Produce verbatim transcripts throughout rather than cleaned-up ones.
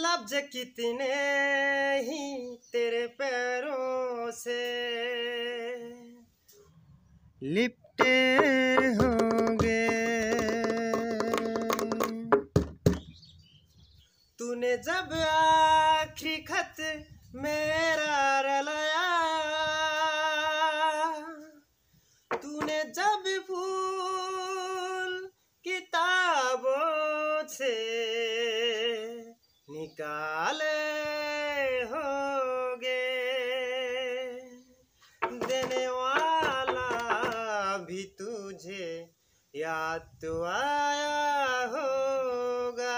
लफ्ज कितने ही तेरे पैरों से लिपटे होंगे। तूने जब आखिरी खत मेरा रलाया, तूने जब फूल किताबों से निकाले होगे, देने वाला भी तुझे याद तो आया होगा।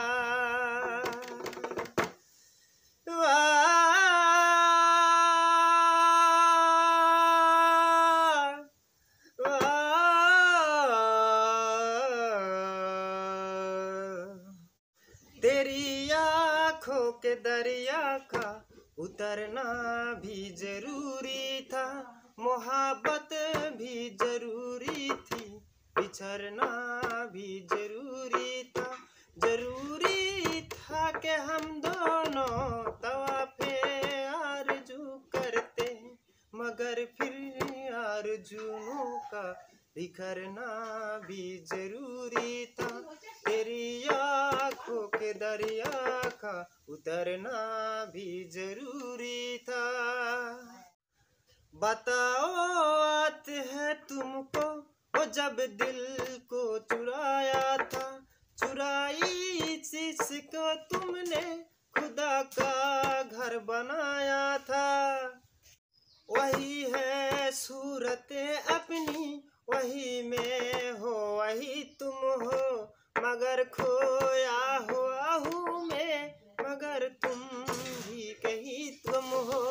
तेरी आँखों के दरिया का उतरना भी जरूरी था, मोहब्बत भी जरूरी थी, बिछड़ना भी जरूरी था। जरूरी था कि हम दोनों तवाफ़े आरज़ू करते, मगर फिर आरज़ुओं का बिखरना भी जरूरी था। तेरी आँखों के दरिया का उतरना भी जरूरी था। बताओ आते है तुमको वो जब दिल को चुराया था, चुराई जिसको तुमने खुदा का घर बनाया था। वही है सूरते अपनी, वही में हो वही तुम हो, मगर खोया हुआ हूँ मैं, मगर तुम भी कहीं तुम हो।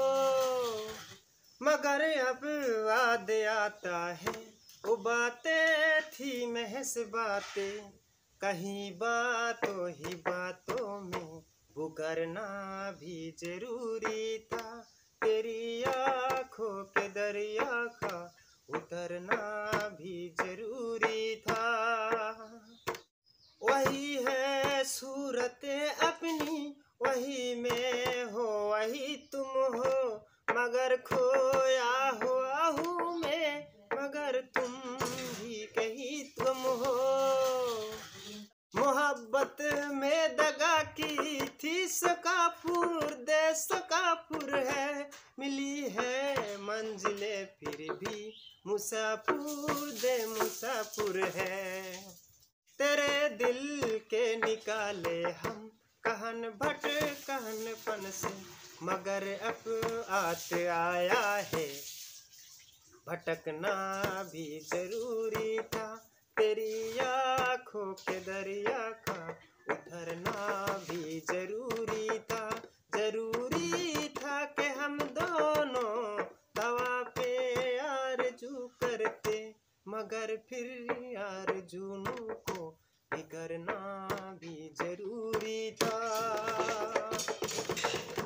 मगर अब याद आता है वो बातें थी महज बातें, कहीं बातों ही बातों में पुकारना भी जरूरी था। तेरी आँखों के दरिया का उतरना भी जरूरी था। वही है सूरते अपनी, वही में हो वही तुम हो, मगर खोया हुआ हूँ मैं, मगर तुम भी कहीं तुम हो। मोहब्बत में दगा की थी सकाफुर दे सकाफुर है, मिली है मंजिलें फिर भी मुसाफिर दे मुसाफिर है। तेरे दिल के निकाले हम कहन भट कहन पन से, मगर अब आत आया है भटकना भी जरूरी था। तेरी आँखों के दरिया का उतरना भी जरूरी था। जरूरी था कि हम दोनों तवाफ़े आरज़ू करते, मगर फिर आरज़ुओं को बिखरना भी जरूरी था।